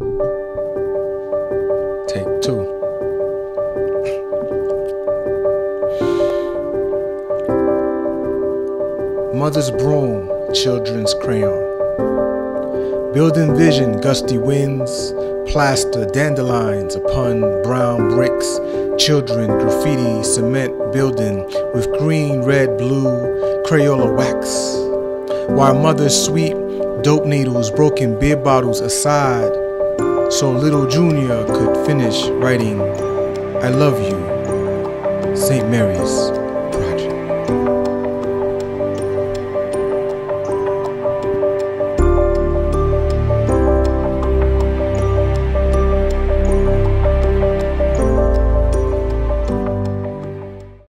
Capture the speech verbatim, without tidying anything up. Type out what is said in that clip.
Take two. Mother's broom, children's crayon. Building vision, gusty winds, plaster dandelions upon brown bricks. Children, graffiti, cement building with green, red, blue, Crayola wax. While mother's sweet dope needles, broken beer bottles aside, so little Junior could finish writing, I love you, Saint Mary's.